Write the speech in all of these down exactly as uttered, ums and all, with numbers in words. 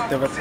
There are,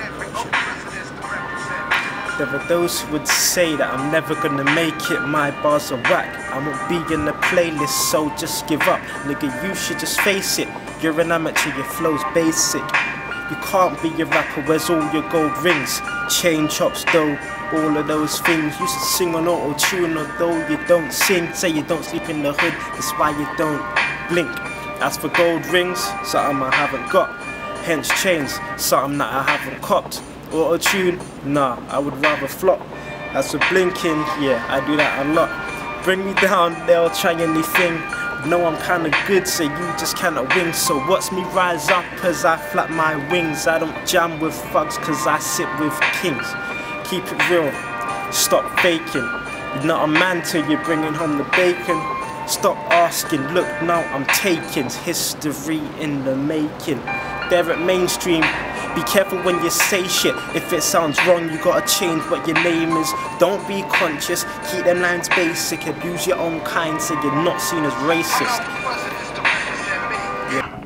there are those who would say that I'm never gonna make it, my bars are whack. I won't be in the playlist, so just give up. Nigga, you should just face it. You're an amateur, your flow's basic. You can't be a rapper, where's all your gold rings? Chain chops though, all of those things. Used to sing on auto-tune, although you don't sing. Say you don't sleep in the hood, that's why you don't blink. As for gold rings, something I haven't got. Hence chains, something that I haven't copped. Auto-tune, nah, I would rather flop. As for blinking, yeah, I do that a lot. Bring me down, they'll try anything. No, I'm kinda good, so you just cannot win. So watch me rise up as I flap my wings. I don't jam with thugs cause I sit with kings. Keep it real, stop faking. You're not a man till you're bringing home the bacon. Stop asking, look now I'm taking history in the making. They're at mainstream, be careful when you say shit. If it sounds wrong, you gotta change what your name is. Don't be conscious, keep them lines basic. Abuse your own kind so you're not seen as racist. Yeah.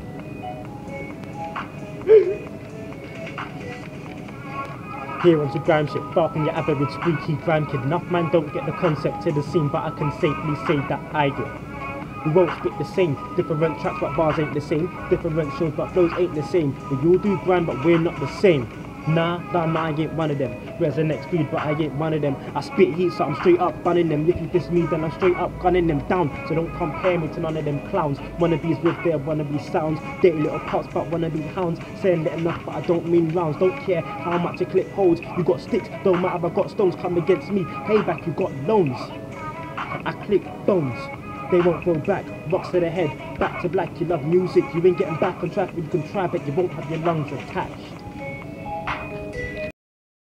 Here on the grime shit, far from your average freaky grime kid. Enough man don't get the concept to the scene, but I can safely say that I do. We won't spit the same, different tracks but bars ain't the same, different shows but flows ain't the same. We all do grind but we're not the same. Nah, nah, nah, I ain't one of them. Where's the next breed, but I ain't one of them. I spit heat, so I'm straight up bunning them. If you diss me, then I'm straight up gunning them down. So don't compare me to none of them clowns. Wannabes with their wannabe sounds. Dirty little pots, but wannabe hounds. Saying that enough, but I don't mean rounds. Don't care how much a clip holds. You got sticks, don't matter if I got stones. Come against me, payback, you got loans. I click bones. They won't go back, rocks to the head, back to black. You love music, you ain't getting back on track. You can try, but you won't have your lungs attached.